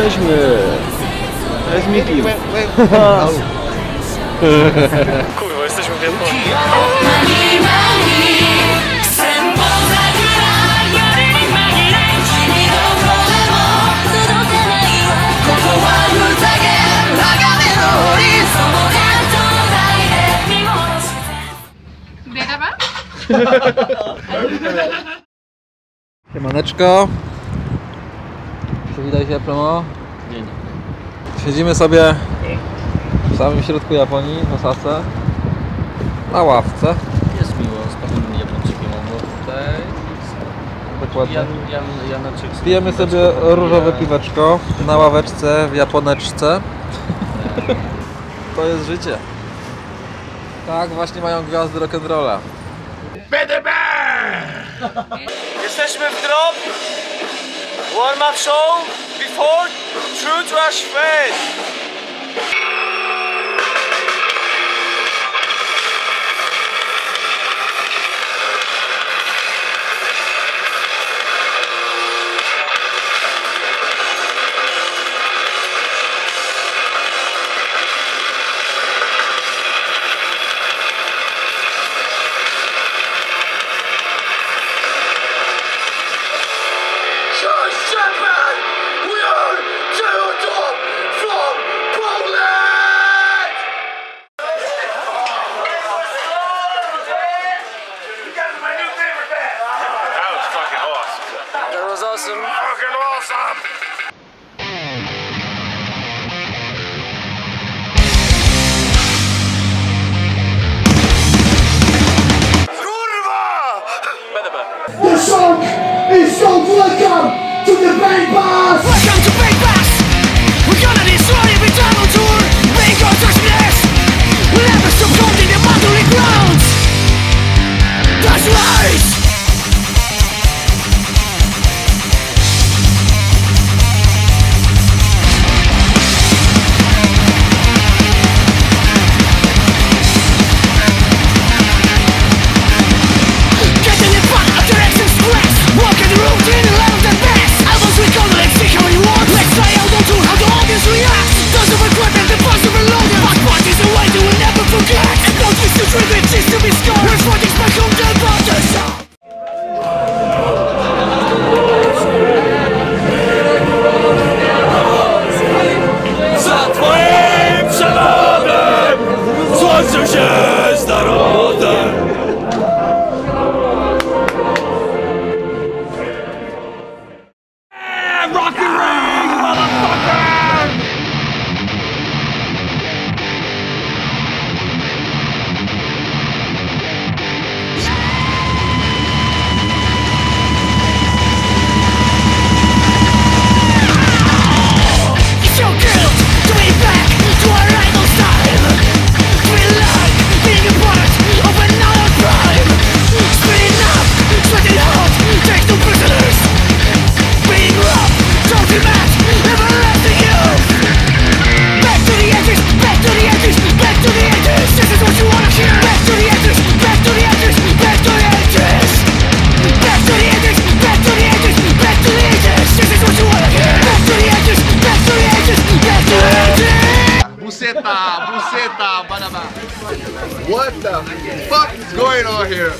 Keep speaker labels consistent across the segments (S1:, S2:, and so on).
S1: jesteśmy! To jest Miki.
S2: Kurwa, jesteśmy w Japonii.
S3: Siemaneczko. Przywitaj się, Promo. Siedzimy sobie w samym środku Japonii, w Osasce, na ławce.
S1: Jest miło, z pewnym Japończykiem tutaj.
S3: Dokładnie.
S1: Janaczyk.
S3: Pijemy sobie różowe piweczko na ławeczce w Japoneczce. To jest życie. Tak właśnie mają gwiazdy rock'n'rolla.
S2: Jesteśmy w drop. Warm-up show before True Trash Fest. Awesome. Fucking awesome! Kurwa!
S4: The song is called Welcome to the Bank Bass!
S5: Welcome to Bank Bass! We're gonna destroy every travel tour! Make our touchless! We'll never stop counting the motoring grounds! That's right!
S6: What the fuck is going on here?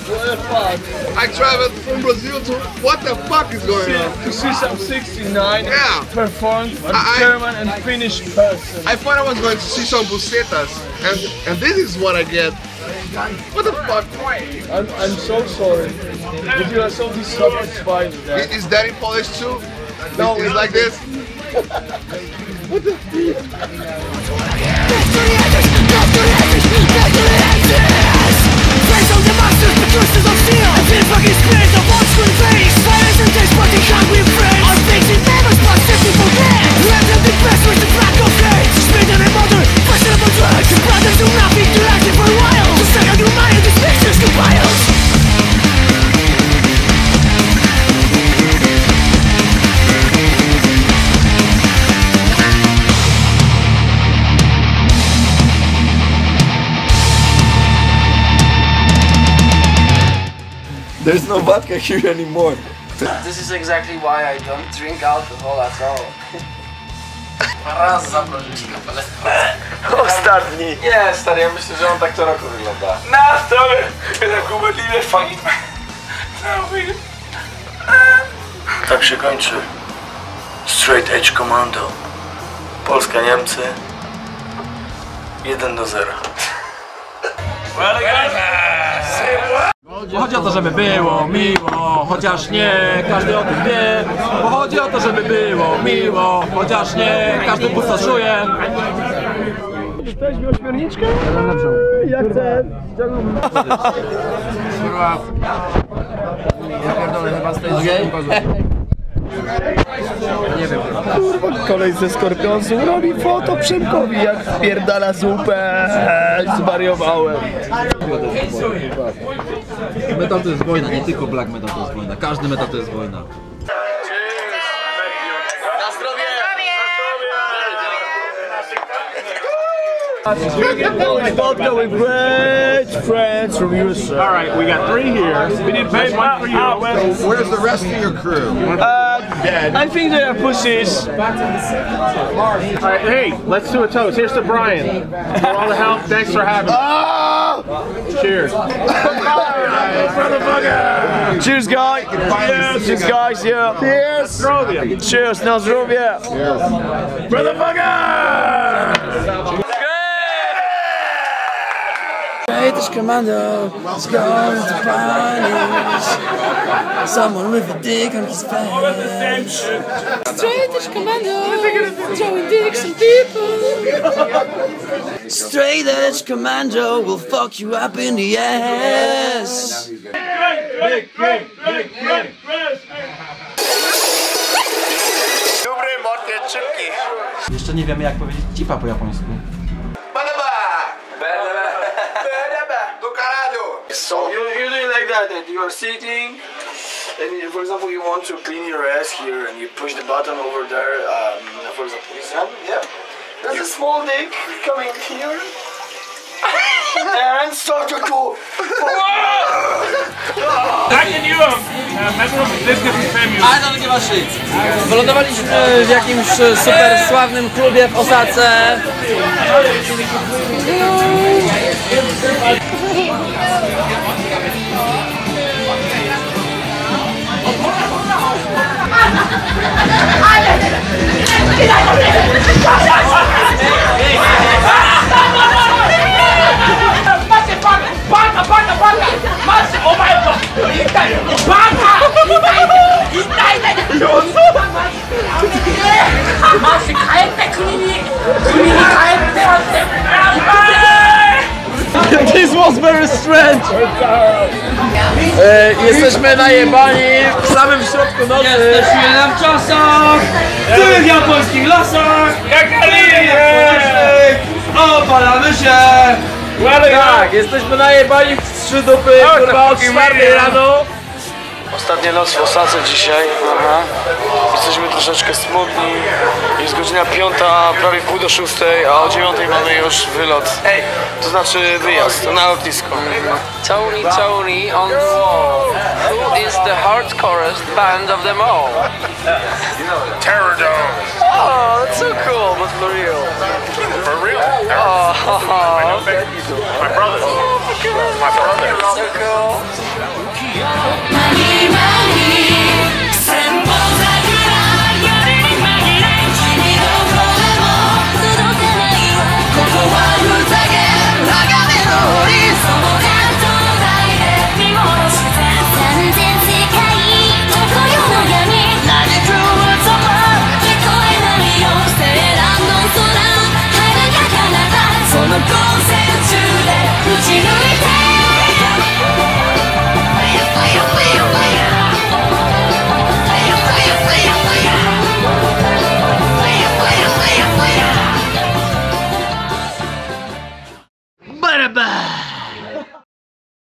S6: I traveled from Brazil to... What the fuck is going on?
S2: To see some 69
S6: Yeah.
S2: performed a German and Finnish person.
S6: I thought I was going to see some bucetas, and this is what I get. What the fuck?
S2: I'm so sorry. But you are so dissatisfied with that.
S6: Is that in Polish too? No, it's like this. What the?
S5: Face of the masters, the curses of steel. I feel fucking spirits of on-screen face. Violence and despotic hungry frames. Our things in members must simply forget. Let them be pressed with the flag of hate. Spin on a motor, questionable drugs. Your brothers do nothing to last it for a while. To say how you mind these pictures compiled.
S1: There's no vodka here anymore.
S7: This is exactly why I don't drink alcohol at all.
S3: Raz zamrożyli kapelę.
S2: Ostatni.
S3: Nie, stary, ja myślę, że on tak co roku wygląda.
S2: Na stole! Tak umodliwe fajne. Tak się kończy Straight Edge Commando. Polska, Niemcy 1-0.
S3: Chodzi o to, żeby było miło, chociaż nie każdy o tym wie. Bo chodzi o to, żeby było miło, chociaż nie każdy pusto czuje.
S2: Ktoś miał śmierniczkę? Ja chcę.
S3: Ja pierdolę, chyba z tej
S2: Kurwa, kolej ze Skorpionsów robi foto Przemkowi, jak wpierdala zupę. Zwariowałem.
S3: Metal to jest wojna, nie tylko black metal to jest wojna. Każdy metal to jest wojna.
S2: Vodka with great friends from USA.
S7: All right, we got 3 here. We didn't pay one for you.
S6: Where's the rest of your crew?
S2: I think they are pussies.
S7: All right, hey, let's do a toast. Here's to Brian for all the help. Thanks for having us. Cheers.
S2: Cheers, guys. Yes. Cheers, guys. Yeah. Cheers. Cheers. Na zdrowie.
S8: This commando is going to punish someone with a dick on his face. Straight-edge commando throwing dicks on people. Straight-edge commando will fuck you up in the ass.
S2: Dobry mordy, szybki.
S3: Jeszcze nie wiemy jak powiedzieć cipa po japońsku.
S2: So you're doing like that, and you are sitting, and for example you want to clean your ass here, and you push the button over there. For example, this one, yeah. There's a small dick coming here, and start to go.
S7: How can you this is famous?
S3: I don't give a shit. Wylądowaliśmy w jakimś super sławnym klubie w Osace. This was very strange. Jesteśmy najebani w samym środku nocy. Jesteśmy na wczasach, w tych japońskich lasach. Jak alienie. Opalamy się. Tak, jesteśmy najebani w 3 dupy, kurwa, od 4 rano.
S2: Ostatnia noc w Osace dzisiaj. Jesteśmy troszeczkę smutni. Jest godzina 5, prawie pół do 6, a o 9 mamy już wylot. To znaczy wyjazd na lotnisko.
S9: Tony on the wall. Who is the hardcorest band of them all?
S7: Terror Dome.
S9: Oh, that's so cool, but for real.
S7: For real?
S9: Oh,
S7: My brother. My brother.
S9: so cool.
S8: Bye-bye.